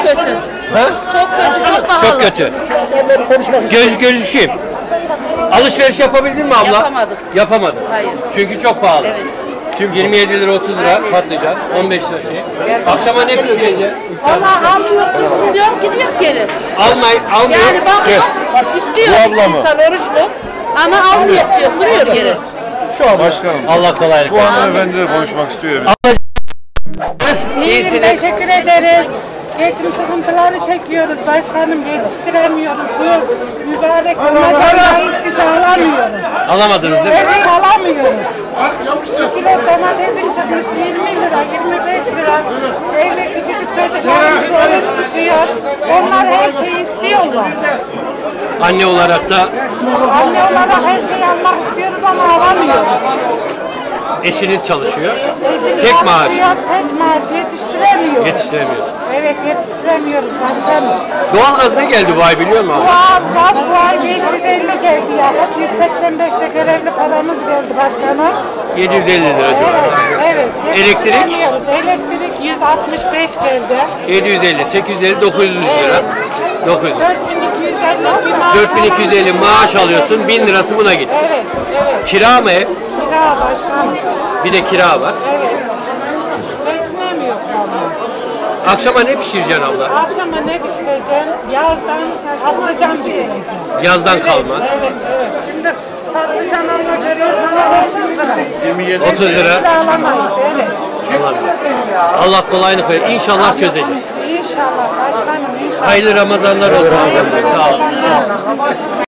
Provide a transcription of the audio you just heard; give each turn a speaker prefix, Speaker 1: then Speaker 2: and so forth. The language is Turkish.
Speaker 1: kötü.
Speaker 2: Ha?
Speaker 1: Çok kötü, çok pahalı.
Speaker 2: Çok kötü. Gözüşeyim. Alışveriş yapabildin mi abla?
Speaker 1: Yapamadık.
Speaker 2: Yapamadın.
Speaker 1: Hayır.
Speaker 2: Çünkü çok pahalı.
Speaker 1: Evet.
Speaker 2: Kim 27 lira 30 lira patlıcan, 15 lira şey. Akşama ne pişirecek?
Speaker 1: Valla almıyorsun diyorum, gidiyor geri.
Speaker 2: Almıyor.
Speaker 1: Yani bak istiyor insan oruçlu ama almıyor diyor, duruyor geri.
Speaker 3: Şu an başkanım.
Speaker 2: Allah kolaylık
Speaker 3: Bu
Speaker 2: versin.
Speaker 3: hanımefendi de konuşmak istiyor.
Speaker 2: İyisiniz.
Speaker 4: Teşekkür ederiz. Geçim sıkıntıları çekiyoruz başkanım, yetiştiremiyoruz. Bu mübarek Ramazan'da hiçbir şey alamıyoruz.
Speaker 2: Alamadınız değil mi?
Speaker 4: Evet, alamıyoruz. 1 kilo domatesin çıkmış 20 lira, 25 lira. Evde küçücük çocuklarımız oruç tutuyor. Onlar her şeyi istiyorlar.
Speaker 2: Anne olarak da
Speaker 4: Anne olarak her şeyi almak istiyoruz ama alamıyoruz.
Speaker 2: eşiniz çalışıyor.
Speaker 4: Eşim
Speaker 2: Tek maaş.
Speaker 4: çalışıyor, tek maaş yetiştiremiyoruz.
Speaker 2: Yetiştiremiyoruz.
Speaker 4: Evet, yetiştiremiyoruz başkanım.
Speaker 2: Doğalgaz ne geldi bu ay biliyor musun abla?
Speaker 4: Bu ay 550 geldi ya. 185'te görevli paramız geldi başkanım.
Speaker 2: 750 lira civarı.
Speaker 4: Evet.
Speaker 2: Elektrik?
Speaker 4: Elektrik 165 geldi.
Speaker 2: 750, 850, 900 lira. 900.
Speaker 4: 4250 bir maaş
Speaker 2: 4250 maaş alıyorsun, 1000 lirası buna gitti.
Speaker 4: Evet, evet.
Speaker 2: Kira mı ev?
Speaker 4: Kira başkanım.
Speaker 2: Bir de kira var.
Speaker 4: Evet. Geçinemiyor vallahi.
Speaker 2: Akşama ne pişireceksin abla?
Speaker 4: Akşama ne pişireceğim? Yazdan patlıcan pişireceğim.
Speaker 2: Yazdan kalma.
Speaker 4: Evet, evet. Şimdi patlıcan alma görüyorsan 30 lira.
Speaker 2: 30 lira.
Speaker 4: Biz alamayız, evet.
Speaker 2: Allah kolaylık verir. İnşallah çözeceğiz.
Speaker 4: İnşallah başkanım, inşallah.
Speaker 2: Hayırlı Ramazanlar olsun. Sağ olun.